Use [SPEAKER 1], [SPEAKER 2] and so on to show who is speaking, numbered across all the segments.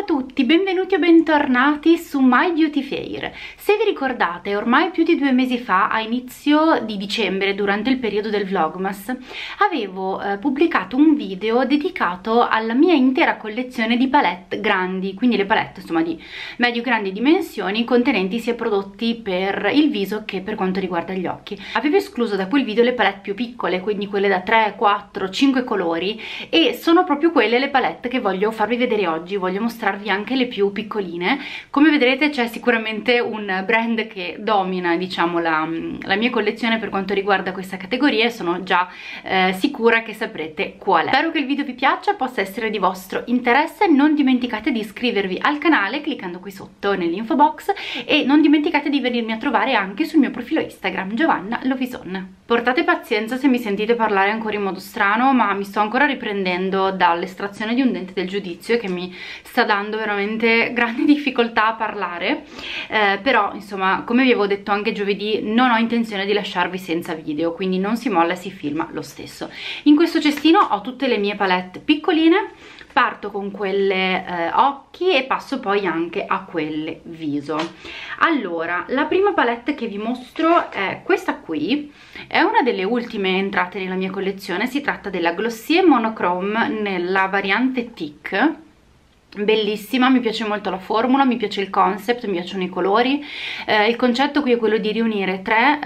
[SPEAKER 1] a tutti, benvenuti o bentornati su My Beauty Fair. Se vi ricordate, ormai più di 2 mesi fa, a inizio di dicembre, durante il periodo del Vlogmas, avevo pubblicato un video dedicato alla mia intera collezione di palette grandi, quindi le palette insomma di medio-grandi dimensioni, contenenti sia prodotti per il viso che per quanto riguarda gli occhi. Avevo escluso da quel video le palette più piccole, quindi quelle da 3, 4, 5 colori, e sono proprio quelle le palette che voglio farvi vedere oggi. Voglio mostrarvi anche le più piccoline. Come vedrete c'è sicuramente un brand che domina, diciamo, la mia collezione per quanto riguarda questa categoria, e sono già sicura che saprete qual è. Spero che il video vi piaccia, possa essere di vostro interesse. Non dimenticate di iscrivervi al canale cliccando qui sotto nell'info box, e non dimenticate di venirmi a trovare anche sul mio profilo Instagram, Giovanna Lovison. Portate pazienza se mi sentite parlare ancora in modo strano, ma mi sto ancora riprendendo dall'estrazione di un dente del giudizio che mi sta dando veramente grandi difficoltà a parlare, però insomma, come vi avevo detto anche giovedì, non ho intenzione di lasciarvi senza video, quindi non si molla e si filma lo stesso. In questo cestino ho tutte le mie palette piccoline. Parto con quelle occhi e passo poi anche a quelle viso. Allora, la prima palette che vi mostro è questa qui, è una delle ultime entrate nella mia collezione. Si tratta della Glossier Monochrome nella variante Thick. Bellissima, mi piace molto la formula, mi piace il concept, mi piacciono i colori. Il concetto qui è quello di riunire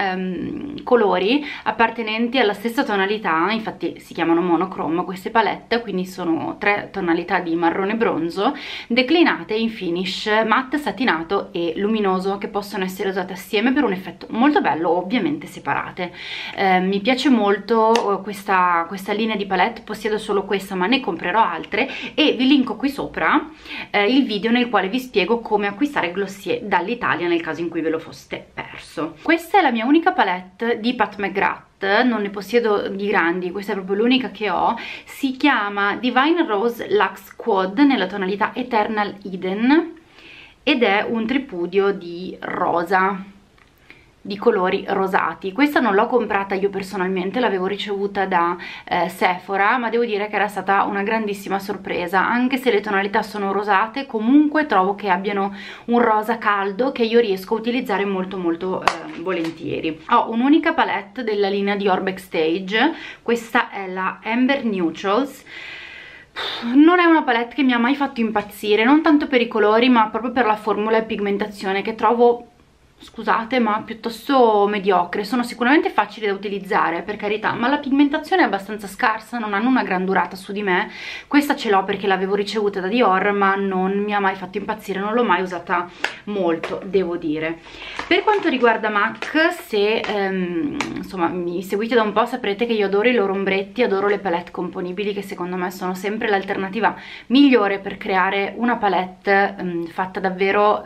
[SPEAKER 1] 3 colori appartenenti alla stessa tonalità, infatti si chiamano monochrome queste palette, quindi sono 3 tonalità di marrone bronzo declinate in finish matte, satinato e luminoso, che possono essere usate assieme per un effetto molto bello, ovviamente separate. Mi piace molto questa linea di palette, possiedo solo questa ma ne comprerò altre, e vi linko qui sopra il video nel quale vi spiego come acquistare Glossier dall'Italia nel caso in cui ve lo foste perso. Questa è la mia unica palette di Pat McGrath, non ne possiedo di grandi, questa è proprio l'unica che ho. Si chiama Divine Rose Luxe Quad nella tonalità Eternal Eden ed è un tripudio di rosa, di colori rosati. Questa non l'ho comprata io personalmente, l'avevo ricevuta da Sephora, ma devo dire che era stata una grandissima sorpresa. Anche se le tonalità sono rosate, comunque trovo che abbiano un rosa caldo che io riesco a utilizzare molto volentieri. Ho un'unica palette della linea Dior Backstage, questa è la Amber Neutrals. Non è una palette che mi ha mai fatto impazzire, non tanto per i colori ma proprio per la formula e pigmentazione, che trovo, scusate, ma piuttosto mediocre. Sono sicuramente facili da utilizzare, per carità, ma la pigmentazione è abbastanza scarsa, non hanno una gran durata su di me. Questa ce l'ho perché l'avevo ricevuta da Dior, ma non mi ha mai fatto impazzire, non l'ho mai usata molto, devo dire. Per quanto riguarda MAC, se insomma mi seguite da un po' saprete che io adoro i loro ombretti, adoro le palette componibili, che secondo me sono sempre l'alternativa migliore per creare una palette fatta davvero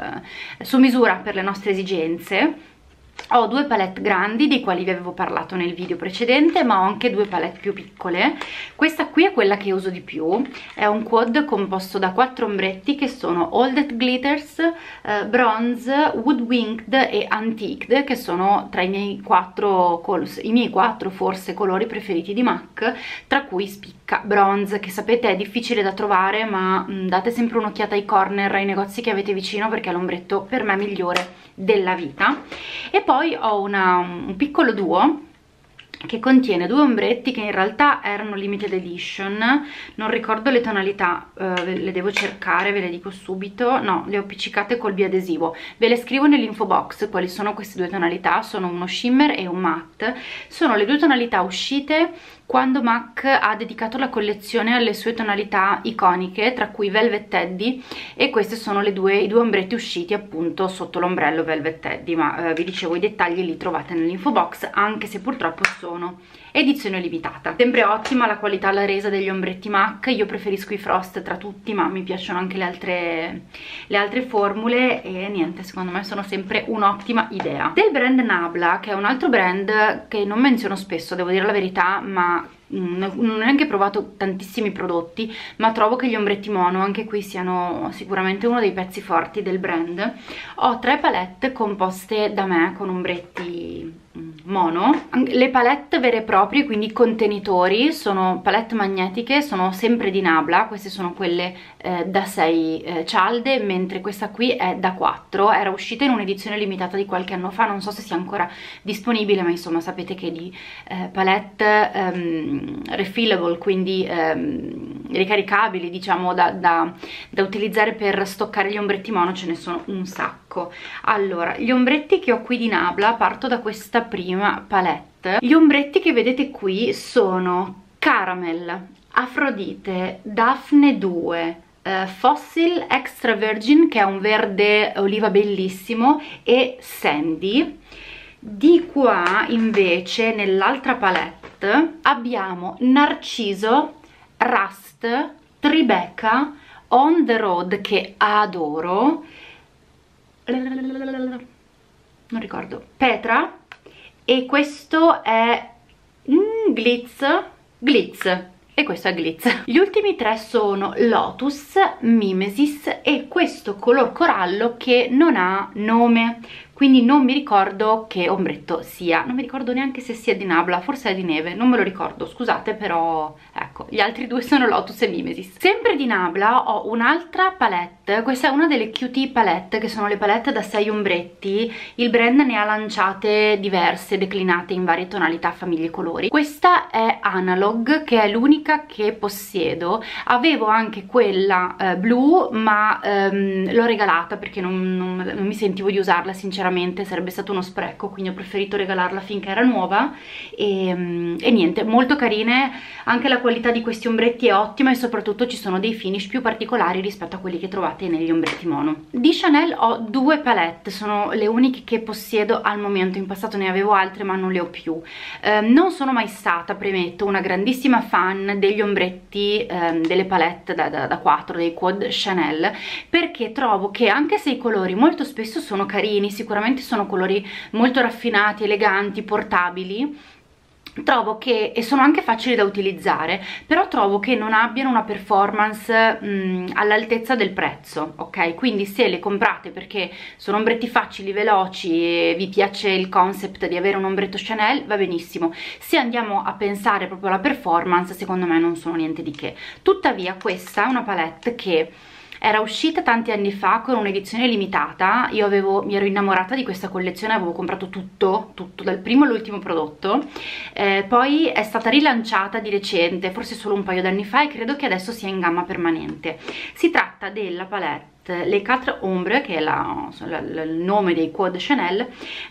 [SPEAKER 1] su misura per le nostre esigenze. Ho 2 palette grandi dei quali vi avevo parlato nel video precedente, ma ho anche 2 palette più piccole. Questa qui è quella che uso di più, è un quad composto da 4 ombretti che sono All That Glitters, Bronze, Woodwinged e Antiqued, che sono tra i miei 4 forse colori preferiti di MAC, tra cui spicca Bronze, che sapete è difficile da trovare, ma date sempre un'occhiata ai corner, ai negozi che avete vicino, perché è l'ombretto per me migliore della vita. E poi ho un piccolo duo che contiene 2 ombretti che in realtà erano limited edition, non ricordo le tonalità, le devo cercare, ve le dico subito. No, le ho appiccicate col biadesivo, ve le scrivo nell'info box quali sono queste 2 tonalità. Sono uno shimmer e un matte, sono le 2 tonalità uscite quando MAC ha dedicato la collezione alle sue tonalità iconiche, tra cui Velvet Teddy, e questi sono i 2 ombretti usciti appunto sotto l'ombrello Velvet Teddy, ma vi dicevo i dettagli li trovate nell'info box, anche se purtroppo sono edizione limitata. Sempre ottima la qualità, la resa degli ombretti MAC, io preferisco i Frost tra tutti, ma mi piacciono anche le altre formule, e niente, secondo me sono sempre un'ottima idea. Del brand Nabla, che è un altro brand che non menziono spesso, devo dire la verità, ma non ho neanche provato tantissimi prodotti, ma trovo che gli ombretti mono anche qui siano sicuramente uno dei pezzi forti del brand. Ho 3 palette composte da me con ombretti mono. Le palette vere e proprie, quindi contenitori, sono palette magnetiche, sono sempre di Nabla. Queste sono quelle da 6 cialde, mentre questa qui è da 4. Era uscita in un'edizione limitata di qualche anno fa, non so se sia ancora disponibile, ma insomma sapete che di palette refillable, quindi ricaricabili, diciamo, da utilizzare per stoccare gli ombretti mono, ce ne sono un sacco. Allora, gli ombretti che ho qui di Nabla, parto da questa prima palette. Gli ombretti che vedete qui sono Caramel, Afrodite, Daphne 2, Fossil Extra Virgin, che è un verde oliva bellissimo, e Sandy. Di qua invece nell'altra palette abbiamo Narciso, Rust, Tribeca, On the Road, che adoro, non ricordo, Petra, e questo è Glitz, e questo è Glitz. Gli ultimi tre sono Lotus, Mimesis e questo color corallo che non ha nome, quindi non mi ricordo che ombretto sia, non mi ricordo neanche se sia di Nabla, forse è di Neve, non me lo ricordo, scusate, però ecco, gli altri due sono Lotus e Mimesis. Sempre di Nabla ho un'altra palette, questa è una delle Cutie palette, che sono le palette da 6 ombretti. Il brand ne ha lanciate diverse, declinate in varie tonalità, famiglie e colori. Questa è Analog, che è l'unica che possiedo. Avevo anche quella blu, ma l'ho regalata perché non mi sentivo di usarla, sinceramente sarebbe stato uno spreco, quindi ho preferito regalarla finché era nuova. E niente, molto carine, anche la qualità di questi ombretti è ottima e soprattutto ci sono dei finish più particolari rispetto a quelli che trovate negli ombretti mono. Di Chanel ho due palette, sono le uniche che possiedo al momento, in passato ne avevo altre ma non le ho più. Non sono mai stata, premetto, una grandissima fan degli ombretti, delle palette da 4, dei quad Chanel, perché trovo che anche se i colori molto spesso sono carini, sicuramente sono colori molto raffinati, eleganti, portabili, trovo che, e sono anche facili da utilizzare, però trovo che non abbiano una performance all'altezza del prezzo, ok? Quindi se le comprate perché sono ombretti facili, veloci e vi piace il concept di avere un ombretto Chanel, va benissimo. Se andiamo a pensare proprio alla performance, secondo me non sono niente di che. Tuttavia questa è una palette che era uscita tanti anni fa con un'edizione limitata. Io mi ero innamorata di questa collezione, avevo comprato tutto dal primo all'ultimo prodotto, poi è stata rilanciata di recente, forse solo un paio d'anni fa, e credo che adesso sia in gamma permanente. Si tratta della palette Les Quatre Ombre, che è il nome dei quad Chanel,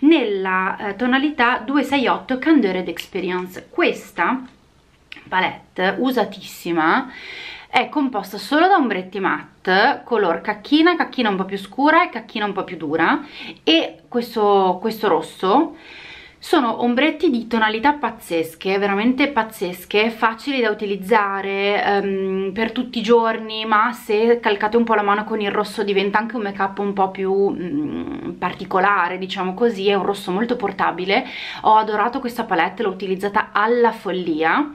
[SPEAKER 1] nella tonalità 268 Candeur d'Experience. Questa palette usatissima è composta solo da ombretti matte, color cacchina un po' più scura e cacchina un po' più dura, e questo rosso. Sono ombretti di tonalità pazzesche, veramente pazzesche, facili da utilizzare per tutti i giorni, ma se calcate un po' la mano con il rosso diventa anche un make up un po' più particolare, diciamo così. È un rosso molto portabile. Ho adorato questa palette, l'ho utilizzata alla follia.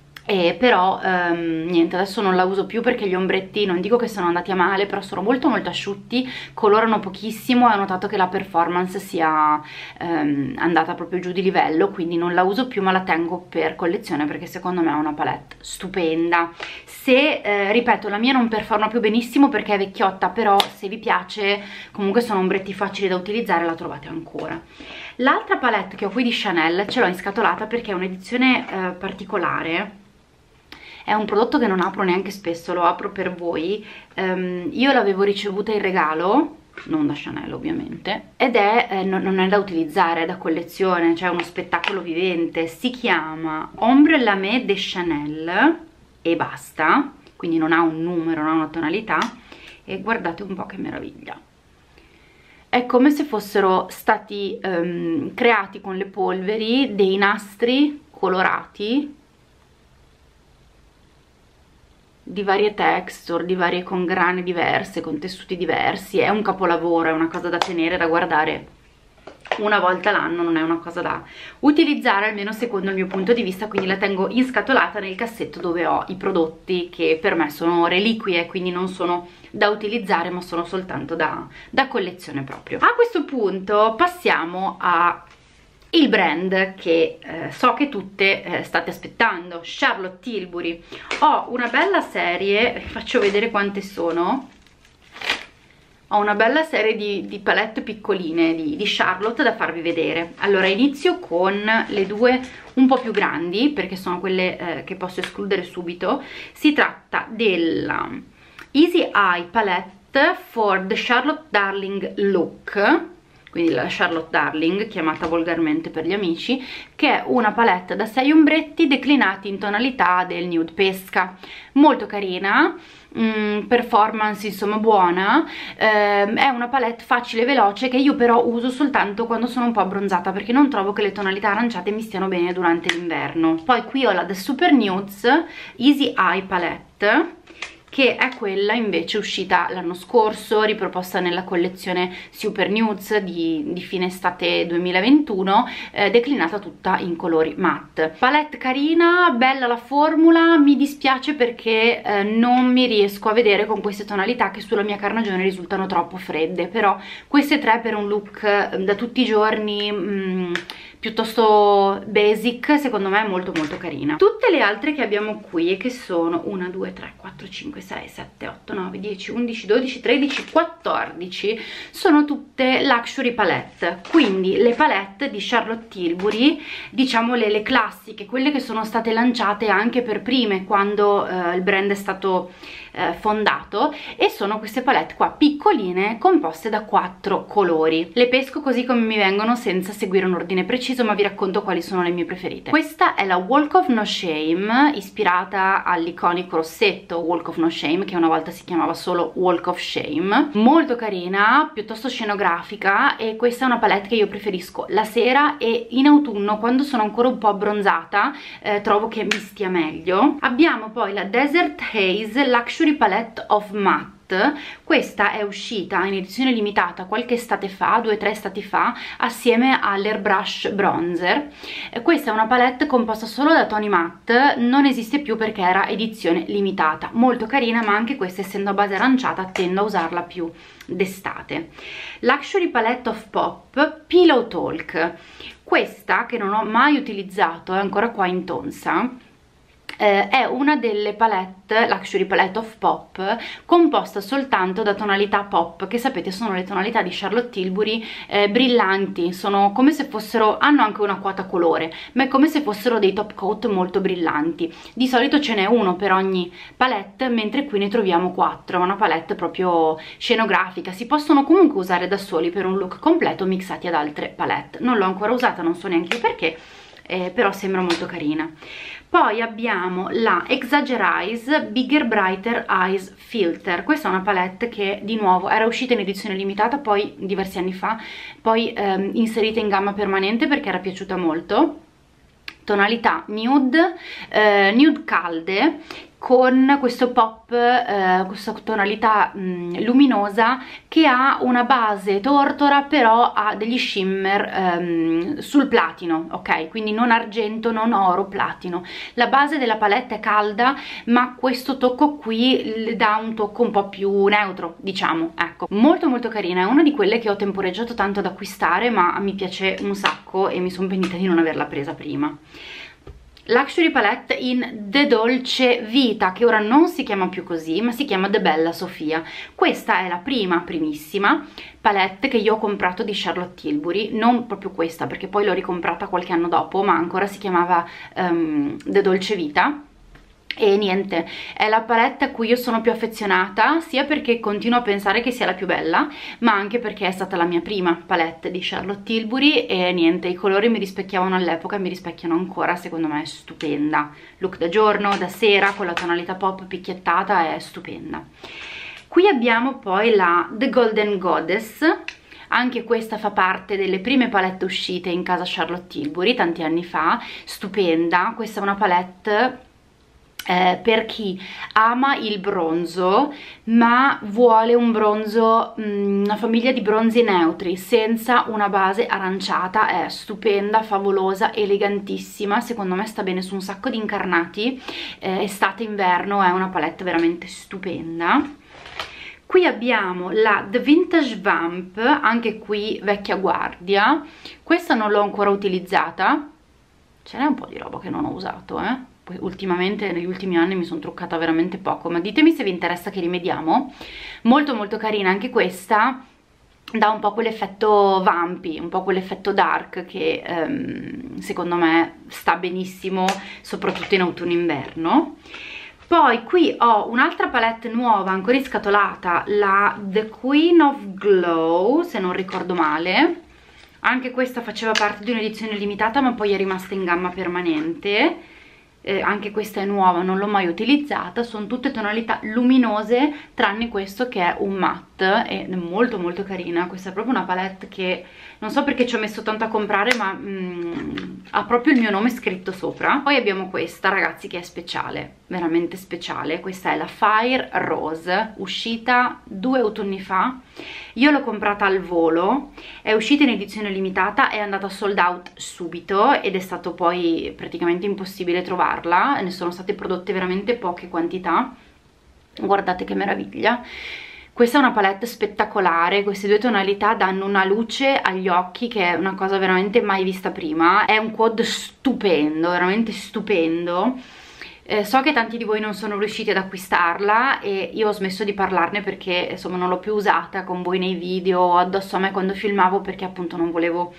[SPEAKER 1] Però niente, adesso non la uso più perché gli ombretti, non dico che sono andati a male, però sono molto asciutti, colorano pochissimo e ho notato che la performance sia andata proprio giù di livello, quindi non la uso più, ma la tengo per collezione perché secondo me è una palette stupenda. Se, ripeto, la mia non performa più benissimo perché è vecchiotta, però se vi piace, comunque sono ombretti facili da utilizzare, la trovate ancora. L'altra palette che ho qui di Chanel ce l'ho inscatolata perché è un'edizione particolare. È un prodotto che non apro neanche spesso, lo apro per voi. Io l'avevo ricevuta in regalo, non da Chanel ovviamente, ed è non è da utilizzare, è da collezione, cioè uno spettacolo vivente. Si chiama Ombre Lame de Chanel e basta, quindi non ha un numero, non ha una tonalità, e guardate un po' che meraviglia. È come se fossero stati creati con le polveri dei nastri colorati di varie texture, di varie, con grane diverse, con tessuti diversi. È un capolavoro, è una cosa da tenere, da guardare una volta l'anno, non è una cosa da utilizzare, almeno secondo il mio punto di vista, quindi la tengo inscatolata nel cassetto dove ho i prodotti che per me sono reliquie, quindi non sono da utilizzare ma sono soltanto da collezione proprio. A questo punto passiamo ai il brand che so che tutte state aspettando, Charlotte Tilbury. Ho una bella serie, vi faccio vedere quante sono. Ho una bella serie di palette piccoline di Charlotte da farvi vedere. Allora inizio con le due un po' più grandi, perché sono quelle che posso escludere subito. Si tratta della Easy Eye Palette for the Charlotte Darling Look, quindi la Charlotte Darling, chiamata volgarmente per gli amici, che è una palette da 6 ombretti declinati in tonalità del nude pesca. Molto carina, performance insomma buona, è una palette facile e veloce che io però uso soltanto quando sono un po' abbronzata, perché non trovo che le tonalità aranciate mi stiano bene durante l'inverno. Poi qui ho la The Super Nudes Easy Eye Palette, che è quella invece uscita l'anno scorso, riproposta nella collezione Super Nudes di fine estate 2021, declinata tutta in colori matte. Palette carina, bella la formula, mi dispiace perché non mi riesco a vedere con queste tonalità che sulla mia carnagione risultano troppo fredde, però queste tre per un look da tutti i giorni piuttosto basic, secondo me è molto molto carina. Tutte le altre che abbiamo qui, e che sono 1, 2, 3, 4, 5, 6, 7, 8, 9, 10, 11, 12, 13, 14, sono tutte luxury palette, quindi le palette di Charlotte Tilbury, diciamo le classiche, quelle che sono state lanciate anche per prime quando il brand è stato fondato, e sono queste palette qua piccoline composte da 4 colori. Le pesco così come mi vengono senza seguire un ordine preciso, ma vi racconto quali sono le mie preferite. Questa è la Walk of No Shame, ispirata all'iconico rossetto Walk of No Shame, che una volta si chiamava solo Walk of Shame. Molto carina, piuttosto scenografica, e questa è una palette che io preferisco la sera e in autunno, quando sono ancora un po' abbronzata, trovo che mi stia meglio. Abbiamo poi la Desert Haze Luxury Palette of Matte. Questa è uscita in edizione limitata qualche estate fa, 2-3 estati fa, assieme all'Airbrush Bronzer. Questa è una palette composta solo da toni matte, non esiste più perché era edizione limitata. Molto carina, ma anche questa, essendo a base aranciata, tendo a usarla più d'estate. Luxury Palette of Pop Pillow Talk. Questa, che non ho mai utilizzato, è ancora qua in tonsa, è una delle palette, Luxury Palette of Pop, composta soltanto da tonalità pop, che sapete sono le tonalità di Charlotte Tilbury, brillanti, sono come se fossero, hanno anche una quota colore, ma è come se fossero dei top coat molto brillanti. Di solito ce n'è uno per ogni palette, mentre qui ne troviamo 4, è una palette proprio scenografica, si possono comunque usare da soli per un look completo mixati ad altre palette. Non l'ho ancora usata, non so neanche io perché, però sembra molto carina. Poi abbiamo la Exagerize Bigger Brighter Eyes Filter. Questa è una palette che di nuovo era uscita in edizione limitata poi diversi anni fa, poi inserita in gamma permanente perché era piaciuta molto. Tonalità nude, nude calde, con questo pop, questa tonalità luminosa, che ha una base tortora però ha degli shimmer sul platino, ok? Quindi non argento, non oro, platino. La base della palette è calda, ma questo tocco qui le dà un tocco un po' più neutro, diciamo, ecco. Molto molto carina, è una di quelle che ho temporeggiato tanto ad acquistare, ma mi piace un sacco e mi sono pentita di non averla presa prima. Luxury Palette in The Dolce Vita, che ora non si chiama più così, ma si chiama The Bella Sofia. Questa è la primissima palette che io ho comprato di Charlotte Tilbury, non proprio questa perché poi l'ho ricomprata qualche anno dopo, ma ancora si chiamava The Dolce Vita. E niente, è la palette a cui io sono più affezionata, sia perché continuo a pensare che sia la più bella, ma anche perché è stata la mia prima palette di Charlotte Tilbury, e niente, i colori mi rispecchiavano all'epoca e mi rispecchiano ancora, secondo me è stupenda. Look da giorno, da sera, con la tonalità pop picchiettata, è stupenda. Qui abbiamo poi la The Golden Goddess. Anche questa fa parte delle prime palette uscite in casa Charlotte Tilbury tanti anni fa, stupenda. Questa è una palette per chi ama il bronzo ma vuole un bronzo, una famiglia di bronzi neutri senza una base aranciata. È stupenda, favolosa, elegantissima, secondo me sta bene su un sacco di incarnati, estate, inverno, è una palette veramente stupenda. Qui abbiamo la The Vintage Vamp, anche qui vecchia guardia. Questa non l'ho ancora utilizzata, ce n'è un po' di roba che non ho usato, poi ultimamente negli ultimi anni mi sono truccata veramente poco, ma ditemi se vi interessa che rimediamo. Molto molto carina anche questa, dà un po' quell'effetto vampy, un po' quell'effetto dark che secondo me sta benissimo soprattutto in autunno-inverno. Poi qui ho un'altra palette nuova ancora inscatolata, la The Queen of Glow, se non ricordo male. Anche questa faceva parte di un'edizione limitata ma poi è rimasta in gamma permanente. Anche questa è nuova, non l'ho mai utilizzata, sono tutte tonalità luminose tranne questo che è un matte, ed è molto molto carina. Questa è proprio una palette che non so perché ci ho messo tanto a comprare, ma ha proprio il mio nome scritto sopra. Poi abbiamo questa, ragazzi, che è speciale, veramente speciale. Questa è la Fire Rose, uscita 2 autunni fa. Io l'ho comprata al volo, è uscita in edizione limitata, è andata sold out subito ed è stato poi praticamente impossibile trovarla, ne sono state prodotte veramente poche quantità. Guardate che meraviglia. Questa è una palette spettacolare, queste 2 tonalità danno una luce agli occhi che è una cosa veramente mai vista prima. È un quad stupendo, veramente stupendo. So che tanti di voi non sono riusciti ad acquistarla e io ho smesso di parlarne perché insomma non l'ho più usata con voi nei video, addosso a me quando filmavo, perché appunto non volevo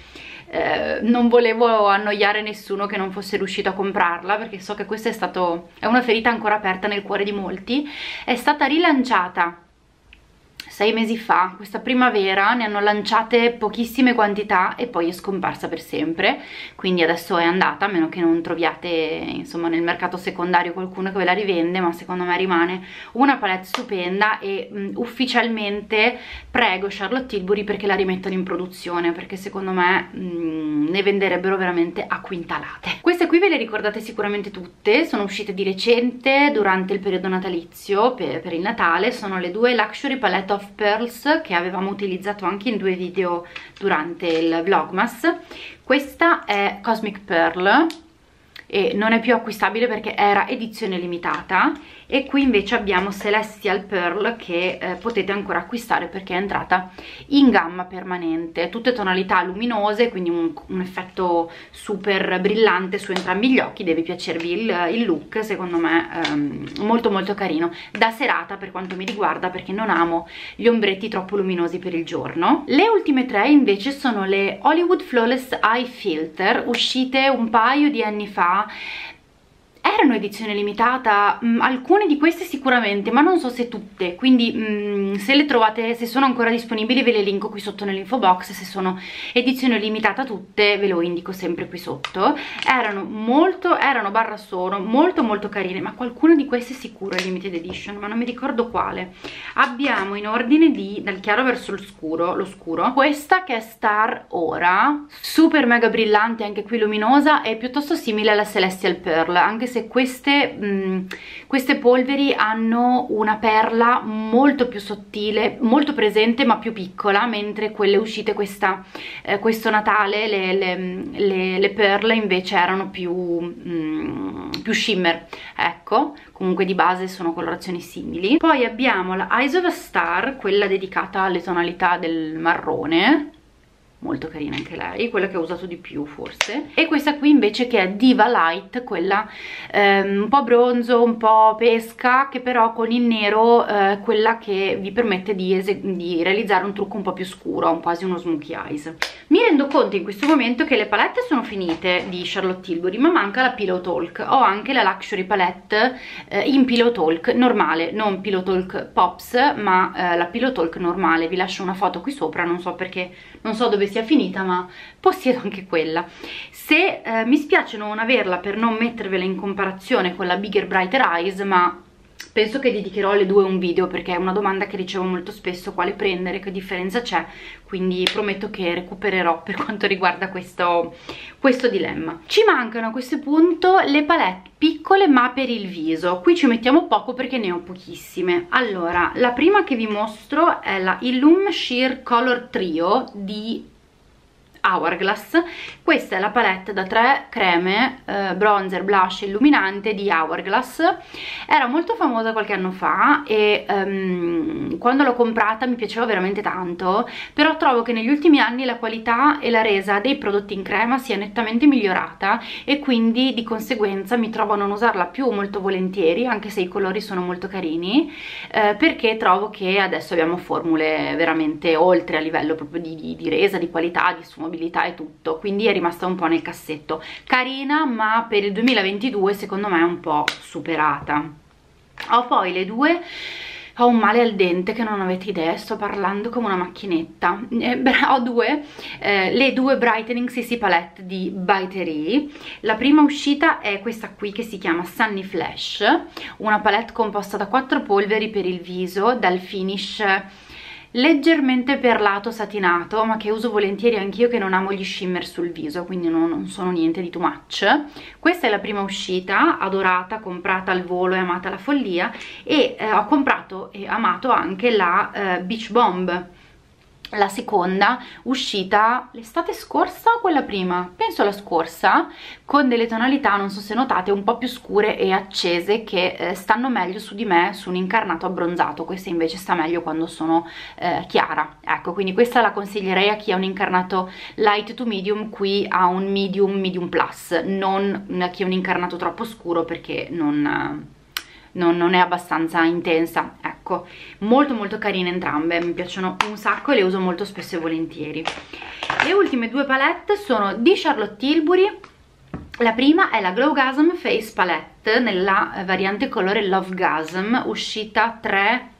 [SPEAKER 1] annoiare nessuno che non fosse riuscito a comprarla, perché so che questa è una ferita ancora aperta nel cuore di molti. È stata rilanciata 6 mesi fa, questa primavera, ne hanno lanciate pochissime quantità e poi è scomparsa per sempre, quindi adesso è andata, a meno che non troviate insomma nel mercato secondario qualcuno che ve la rivende, ma secondo me rimane una palette stupenda e ufficialmente prego Charlotte Tilbury perché la rimettano in produzione, perché secondo me ne venderebbero veramente a quintalate. Queste qui ve le ricordate sicuramente tutte, sono uscite di recente durante il periodo natalizio per il Natale, sono le 2 Luxury Palette of Pearls che avevamo utilizzato anche in 2 video durante il Vlogmas. Questa è Cosmic Pearl e non è più acquistabile perché era edizione limitata, e qui invece abbiamo Celestial Pearl che potete ancora acquistare perché è entrata in gamma permanente. Tutte tonalità luminose, quindi un effetto super brillante su entrambi gli occhi. Deve piacervi il look, secondo me molto molto carino da serata per quanto mi riguarda, perché non amo gli ombretti troppo luminosi per il giorno. Le ultime 3 invece sono le Hollywood Flawless Eye Filter, uscite un paio di anni fa. Erano edizione limitata, alcune di queste sicuramente, ma non so se tutte, quindi se le trovate, se sono ancora disponibili ve le linko qui sotto nell'info box, se sono edizione limitata tutte ve lo indico sempre qui sotto. Erano sono molto molto carine, ma qualcuna di queste sicuro è limited edition, ma non mi ricordo quale. Abbiamo in ordine dal chiaro verso l'oscuro, questa che è Star Ora, super mega brillante, anche qui luminosa, è piuttosto simile alla Celestial Pearl, anche se queste polveri hanno una perla molto più sottile, molto presente ma più piccola, mentre quelle uscite questo Natale, le perle invece erano più shimmer, ecco. Comunque di base sono colorazioni simili. Poi abbiamo la Eyes of a Star, quella dedicata alle tonalità del marrone, molto carina anche lei, quella che ho usato di più forse. E questa qui invece che è Diva Light, quella un po' bronzo, un po' pesca, che però con il nero quella che vi permette di realizzare un trucco un po' più scuro, quasi uno smokey eyes. Mi rendo conto in questo momento che le palette sono finite di Charlotte Tilbury, ma manca la Pillow Talk. Ho anche la Luxury Palette in Pillow Talk normale, non Pillow Talk Pops, ma la Pillow Talk normale. Vi lascio una foto qui sopra, non so perché, non so dove sia finita, ma possiedo anche quella. Se mi spiace non averla per non mettervela in comparazione con la Bigger Brighter Eyes, ma penso che dedicherò alle 2 un video, perché è una domanda che ricevo molto spesso: quale prendere, che differenza c'è, quindi prometto che recupererò per quanto riguarda questo dilemma. Ci mancano a questo punto le palette piccole ma per il viso. Qui ci mettiamo poco perché ne ho pochissime. Allora, la prima che vi mostro è la Illum Sheer Color Trio di Hourglass. Questa è la palette da 3 creme, bronzer, blush e illuminante di Hourglass. Era molto famosa qualche anno fa e quando l'ho comprata mi piaceva veramente tanto, però trovo che negli ultimi anni la qualità e la resa dei prodotti in crema sia nettamente migliorata e quindi di conseguenza mi trovo a non usarla più molto volentieri, anche se i colori sono molto carini, perché trovo che adesso abbiamo formule veramente oltre a livello proprio di resa, di qualità, di sfumabilità e tutto, quindi è rimasta un po' nel cassetto. Carina, ma per il 2022 secondo me è un po' superata. Ho poi le due, ho un male al dente che non avete idea, sto parlando come una macchinetta. Ho le due Brightening CC Palette di By Terry. La prima uscita è questa qui che si chiama Sunny Flash, una palette composta da 4 polveri per il viso dal finish leggermente perlato satinato, ma che uso volentieri anch'io che non amo gli shimmer sul viso, quindi non sono niente di too much. Questa è la prima uscita, adorata, comprata al volo e amata alla follia, e ho comprato e amato anche la Beach Bomb, la seconda, uscita l'estate scorsa o quella prima? Penso la scorsa, con delle tonalità, non so se notate, un po' più scure e accese che stanno meglio su di me su un incarnato abbronzato. Questa invece sta meglio quando sono chiara, ecco, quindi questa la consiglierei a chi ha un incarnato light to medium, qui ha un medium plus, non a chi ha un incarnato troppo scuro, perché non è abbastanza intensa. Ecco, molto carine entrambe, mi piacciono un sacco e le uso molto spesso e volentieri. Le ultime due palette sono di Charlotte Tilbury. La prima è la Glowgasm Face Palette nella variante colore Lovegasm, uscita 3,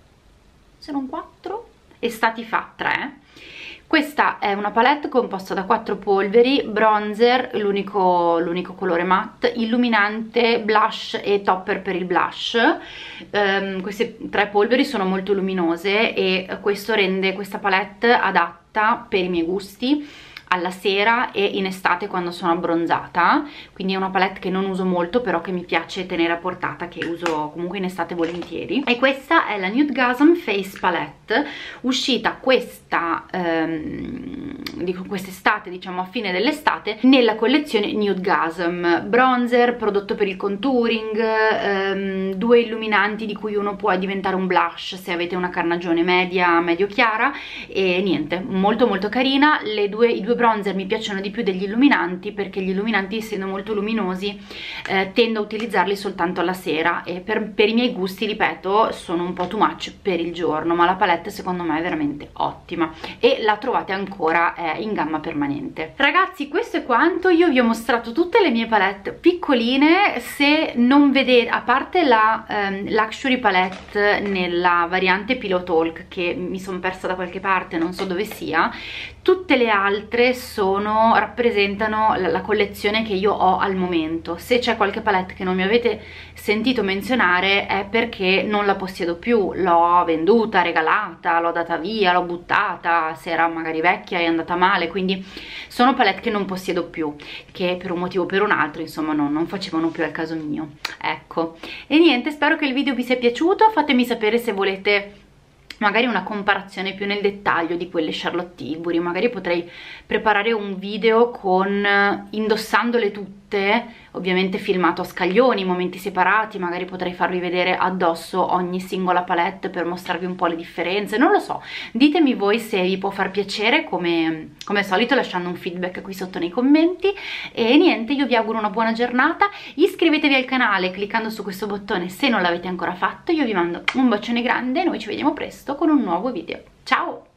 [SPEAKER 1] se non 4, estati fa 3. Questa è una palette composta da 4 polveri, bronzer, l'unico colore matte, illuminante, blush e topper per il blush. Queste 3 polveri sono molto luminose e questo rende questa palette adatta per i miei gusti alla sera e in estate quando sono abbronzata, quindi è una palette che non uso molto però che mi piace tenere a portata, che uso comunque in estate volentieri. E questa è la Nudegasm Face Palette, uscita quest'estate, diciamo a fine dell'estate, nella collezione Nudegasm. Bronzer, prodotto per il contouring, 2 illuminanti di cui uno può diventare un blush se avete una carnagione medio chiara, e niente, molto carina. I due bronzer mi piacciono di più degli illuminanti, perché gli illuminanti, essendo molto luminosi, tendo a utilizzarli soltanto alla sera e per i miei gusti, ripeto, sono un po' too much per il giorno, ma la palette secondo me è veramente ottima e la trovate ancora in gamma permanente. Ragazzi, questo è quanto. Io vi ho mostrato tutte le mie palette piccoline. Se non vedete, a parte la Luxury Palette nella variante Pillow Talk, che mi sono persa da qualche parte, non so dove sia, tutte le altre rappresentano la collezione che io ho al momento. Se c'è qualche palette che non mi avete sentito menzionare è perché non la possiedo più, l'ho venduta, regalata, l'ho data via, l'ho buttata, se era magari vecchia è andata male, quindi sono palette che non possiedo più, che per un motivo o per un altro, insomma, non facevano più al caso mio, ecco. E niente, spero che il video vi sia piaciuto, fatemi sapere se volete magari una comparazione più nel dettaglio di quelle Charlotte Tilbury. Magari potrei preparare un video con indossandole tutte, ovviamente filmato a scaglioni, momenti separati, magari potrei farvi vedere addosso ogni singola palette per mostrarvi un po' le differenze, non lo so, ditemi voi se vi può far piacere, come al solito lasciando un feedback qui sotto nei commenti. E niente, io vi auguro una buona giornata, iscrivetevi al canale cliccando su questo bottone se non l'avete ancora fatto, io vi mando un bacione grande e noi ci vediamo presto con un nuovo video. Ciao!